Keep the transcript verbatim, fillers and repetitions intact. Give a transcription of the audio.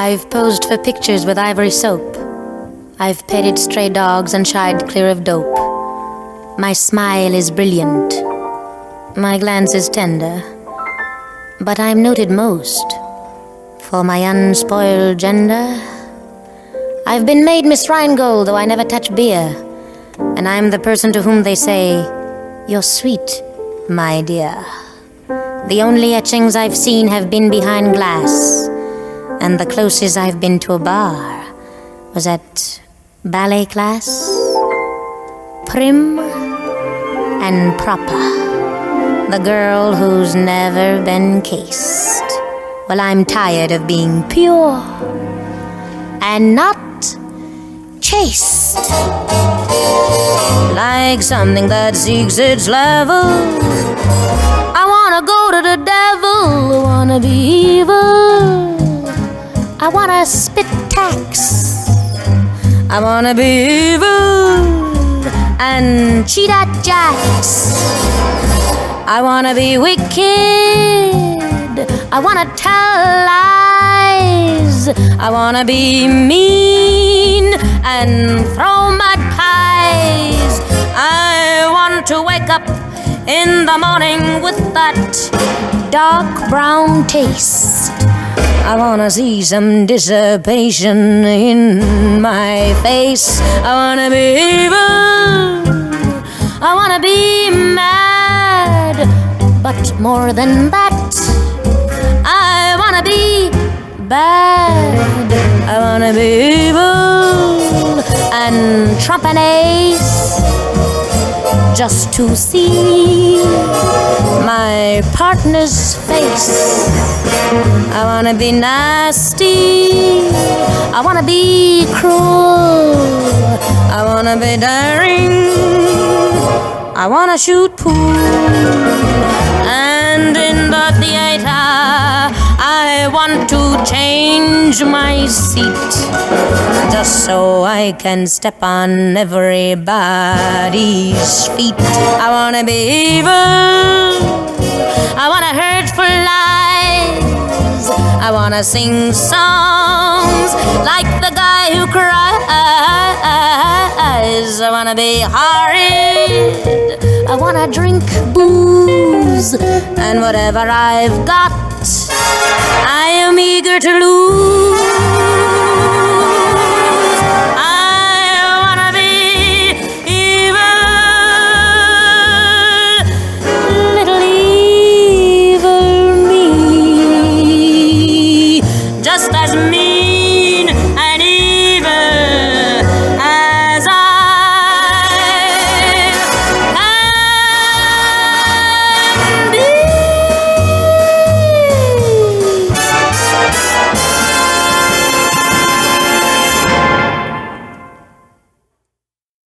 I've posed for pictures with ivory soap. I've petted stray dogs and shied clear of dope. My smile is brilliant. My glance is tender. But I'm noted most for my unspoiled gender. I've been made Miss Rheingold, though I never touch beer. And I'm the person to whom they say, "You're sweet, my dear." The only etchings I've seen have been behind glass, and the closest I've been to a bar was at ballet class. Prim and proper, the girl who's never been cased. Well, I'm tired of being pure and not chaste. Like something that seeks its level, I wanna go to the devil, I wanna be evil, I wanna spit tax, I wanna be evil and cheat at jacks. I wanna be wicked, I wanna tell lies, I wanna be mean and throw mud pies. I want to wake up in the morning with that dark brown taste. I wanna see some dissipation in my face. I wanna be evil, I wanna be mad, but more than that, I wanna be bad. I wanna be evil and trump an ace, just to see my partner's face. I wanna be nasty, I wanna be cruel, I wanna be daring, I wanna shoot pool. And in the theater I want to change my seat, just so I can step on everybody's feet. I wanna be evil, I wanna hurt for lies, I wanna sing songs like the guy who cries. I wanna be horrid, I wanna drink booze, and whatever I've got, I am eager to lose.